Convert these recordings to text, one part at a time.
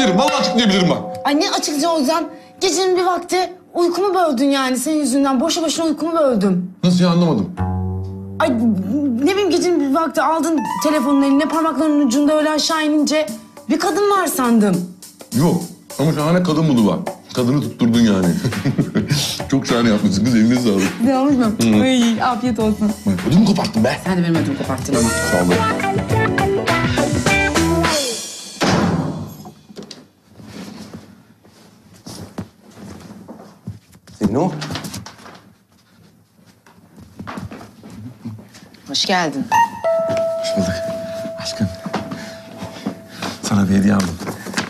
açıklayabilirim. Vallahi açıklayabilirim bak. Ay ne açıkça Ozan? Gecenin bir vakti uykumu böldün yani senin yüzünden. Boşu boşuna uykumu böldüm. Nasıl ya, anlamadım. Ay ne bileyim gecenin bir vakti aldın telefonun eline, parmaklarının ucunda öyle aşağı inince bir kadın var sandım. Yok ama şahane kadın budu var. Kadını tutturdun yani. Çok şahane yapmışsın kız, eline sağlık. Ne olmuş mu? Ay afiyet olsun. Ödümü koparttın be. Sen de benim ödümü koparttın ama. Sağ ol. Zeyno. Hoş geldin. Hoş bulduk. Aşkım. Sana bir hediye aldım.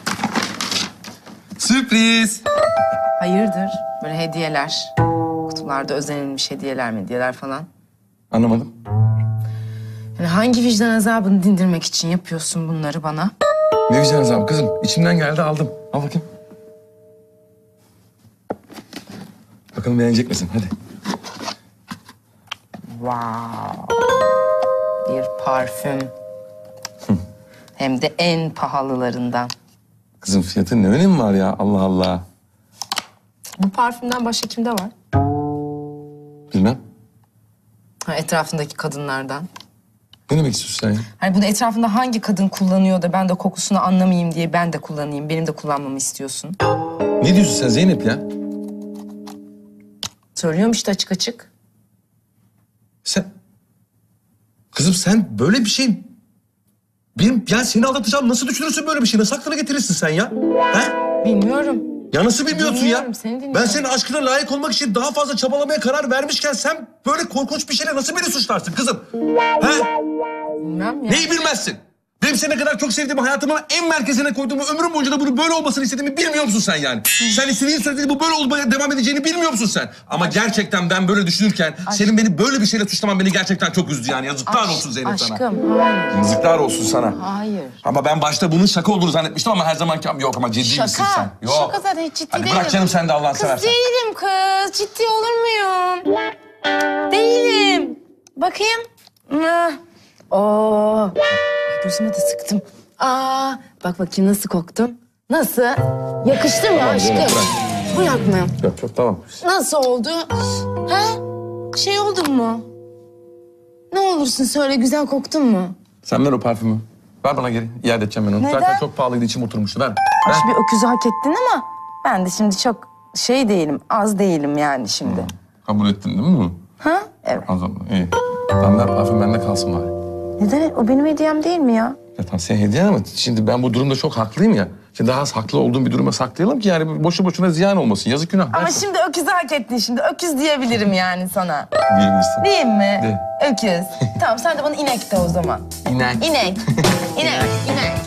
Sürpriz. Hayırdır? Böyle hediyeler. Kutularda özenilmiş hediyeler falan. Anlamadım. Yani hangi vicdan azabını dindirmek için yapıyorsun bunları bana? Ne vicdan azabı kızım. İçimden geldi aldım. Al bakayım. Bakalım beğenecek misin? Hadi. Wow. Bir parfüm. Hem de en pahalılarından. Kızım fiyatın ne önemi var ya? Allah Allah. Bu parfümden başka kimde var? Bilmem. Ha, etrafındaki kadınlardan. Ne demek istiyorsun sen ya? Hani bunu etrafında hangi kadın kullanıyor da ben de kokusunu anlamayayım diye ben de kullanayım. Benim de kullanmamı istiyorsun. Ne diyorsun sen Zeynep ya? Söylüyorum işte açık açık. Sen... Kızım sen böyle bir şey... Yani seni aldatacağım nasıl düşünürsün böyle bir şey? Nasıl aklına getirirsin sen ya? He? Bilmiyorum. Ya nasıl bilmiyorsun Dinliyorum, ya? seni dinliyorum. Ben senin aşkına layık olmak için daha fazla çabalamaya karar vermişken sen böyle korkunç bir şeyle nasıl beni suçlarsın kızım? He? Bilmem ya. Neyi bilmezsin? Benim seni ne kadar çok sevdiğimi, hayatımın en merkezine koyduğumu, ömrüm boyunca da bunu böyle olmasını istediğimi bilmiyor musun sen yani? Sen istediğin sürece bu böyle olmaya devam edeceğini bilmiyor musun sen? Ama gerçekten ben böyle düşünürken senin beni böyle bir şeyle suçlaman beni gerçekten çok üzdü yani. Yazıklar olsun Zeynep sana. Aşkım hayır. Yazıklar olsun sana. Hayır. Ama ben başta bunun şaka olduğunu zannetmiştim ama her zamanki yok ama ciddi misin sen? Yok. Şaka zaten hiç ciddi Hadi değilim. bırak canım sen de Allah'ını Kız seversen. değilim kız. Ciddi olur muyum? Değilim. Bakayım. Oo. Ay, gözüme de sıktım. Bak bakayım nasıl koktum. Nasıl? Yakıştı mı aşkım? Zeynep, Bırak mı? Yok yok tamam. Nasıl oldu? Ha? Şey oldun mu? Ne olursun söyle, güzel koktun mu? Sen ver o parfümü. Ver bana geri. İade edeceğim ben onu. Neden? Zaten çok pahalıydı, içim oturmuştu. Ver. Ver. Bir öküzü hak ettin ama ben de şimdi çok şey değilim, az değilim yani şimdi. Kabul ettin değil mi? Ha? Evet. O zaman iyi. Tamam ver parfüm bende kalsın bari. Neden? O benim hediyem değil mi ya? Ya tamam senin hediyen ama şimdi ben bu durumda çok haklıyım ya. Şimdi daha az haklı olduğum bir duruma saklayalım ki yani boşu boşuna ziyan olmasın. Yazık günah. Ama Ver. şimdi öküzü hak ettin şimdi. Öküz diyebilirim yani sana. Diyebilirsin. Değil mi? De. Öküz. Tamam sen de bana inek de o zaman. İnek. İnek. İnek. İnek.